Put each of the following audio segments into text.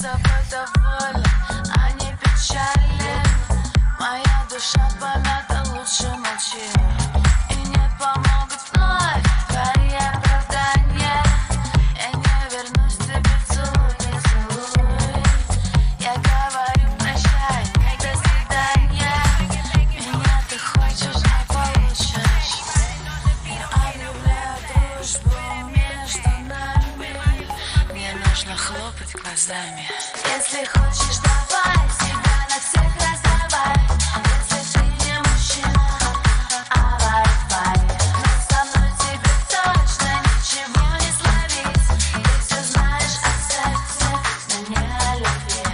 собой доволен, а не печален. Моя душа помята, лучше молчи. И не помогут вновь твои оправдания. Я не вернусь, тебе целуй, не целуй. Я говорю прощай, не до свидания. Меня ты хочешь, не получишь. Объявляю дружбу между нами. Мне нужно хлопать глазами. Если хочешь, давай себя на всех раздавай. Если ты не мужчина, авай-вай. Но со мной тебе точно ничего не словить. Ты все знаешь о сексе, но не о любви.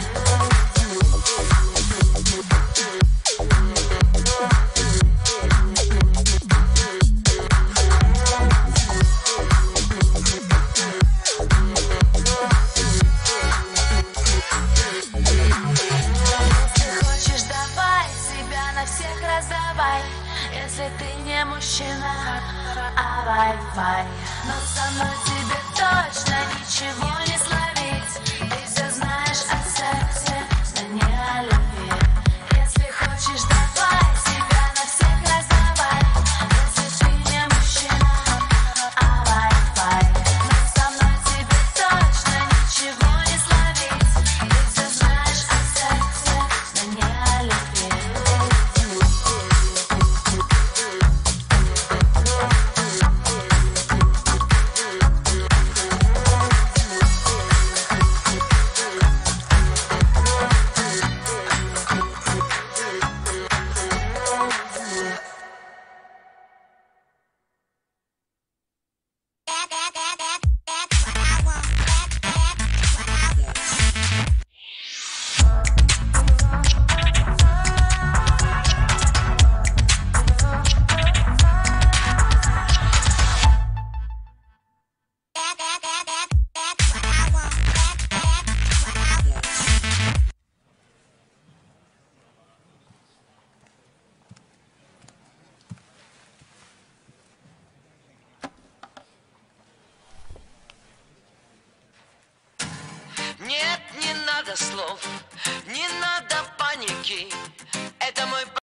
Всех раздавай, если ты не мужчина, авай-вай. Но со мной тебе точно ничего не словить. Ты все знаешь о сексе, но не о любви. Если хочешь, давай себя на всех раздавай. Если ты не мужчина, авай-вай. Но со мной тебе точно ничего не словить. Ты все знаешь о сексе, но не о любви. Нет, не надо слов, не надо паники. Это мой